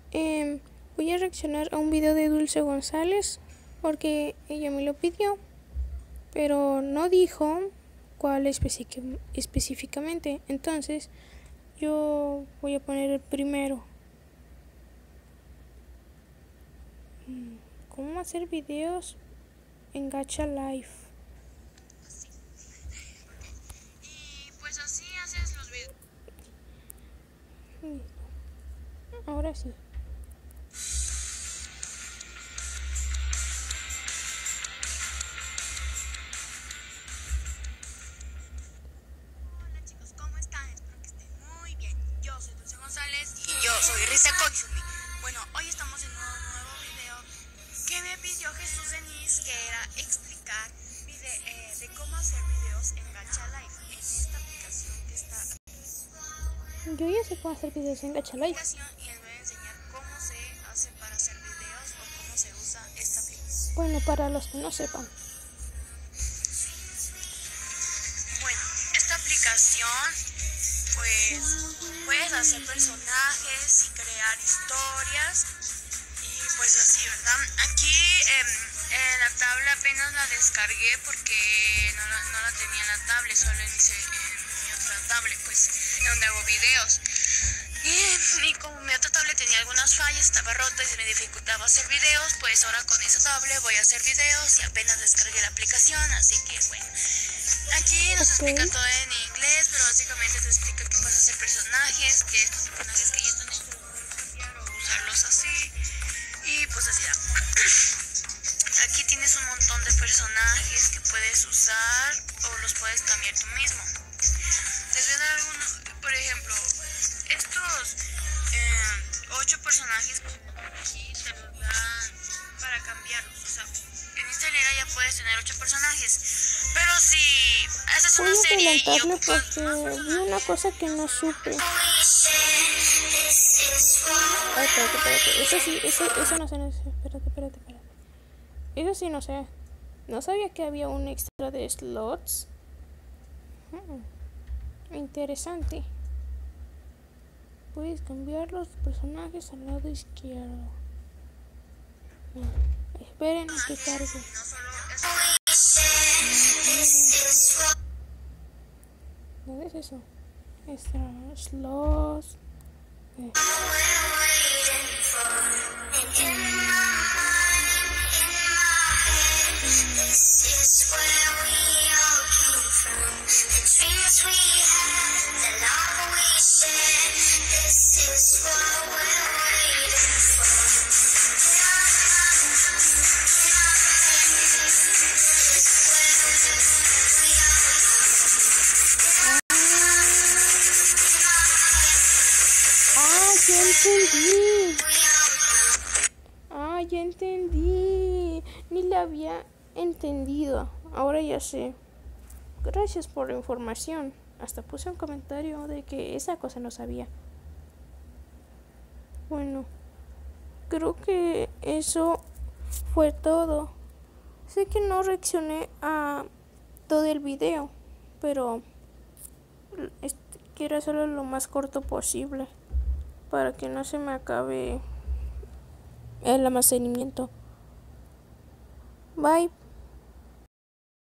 Voy a reaccionar a un video de Dulce González porque ella me lo pidió, pero no dijo cuál específicamente. Entonces yo voy a poner el primero. ¿Cómo hacer videos en Gacha Life? Y pues así haces los videos. Ahora sí. Hola chicos, ¿cómo están? Espero que estén muy bien. Yo soy Dulce González y yo soy Risa Koizumi. Bueno, hoy estamos en un nuevo video que me pidió Jesús Denis, que era explicar de cómo hacer videos en Gacha Life, en esta aplicación que está aquí. Yo ya sé cómo hacer videos en Gacha Life. Y les voy a enseñar cómo se hace para hacer videos o cómo se usa esta aplicación. Bueno, para los que no sepan. Bueno, esta aplicación, pues puedes hacer personajes y crear historias y pues así, ¿verdad? Aquí en la tabla apenas la descargué porque no la tenía en la tablet, solo hice en mi otra tablet, pues donde hago videos. Y como mi otra tablet tenía algunas fallas, estaba rota y se me dificultaba hacer videos, pues ahora con esa tablet voy a hacer videos y apenas descargué la aplicación, así que bueno. Aquí nos explica todo en inglés, pero básicamente te explica qué pasa hacer personajes, que estos personajes que ya están hechos los puedes copiar o usarlos así, y pues así da. Aquí tienes un montón de personajes que puedes usar o los puedes cambiar tú mismo. Les voy a dar algunos, por ejemplo, estos 8 personajes que aquí te los dan para cambiarlos. O sea, en esta hilera ya puedes tener 8 personajes. Pero si haces una serie y ocupas porque vi una cosa que no supe. Ay, espérate. Eso no sé. Espérate. Eso sí no sé. No sabía que había un extra de slots. Interesante. Puedes cambiar los personajes al lado izquierdo. Esperen a que cargue. ¿Dónde es eso? Extra slots. Ya entendí. Ni la había entendido. Ahora ya sé. Gracias por la información. Hasta puse un comentario de que esa cosa no sabía. Bueno, creo que eso fue todo. Sé que no reaccioné a todo el video, pero quiero hacerlo lo más corto posible para que no se me acabe el almacenamiento. Bye.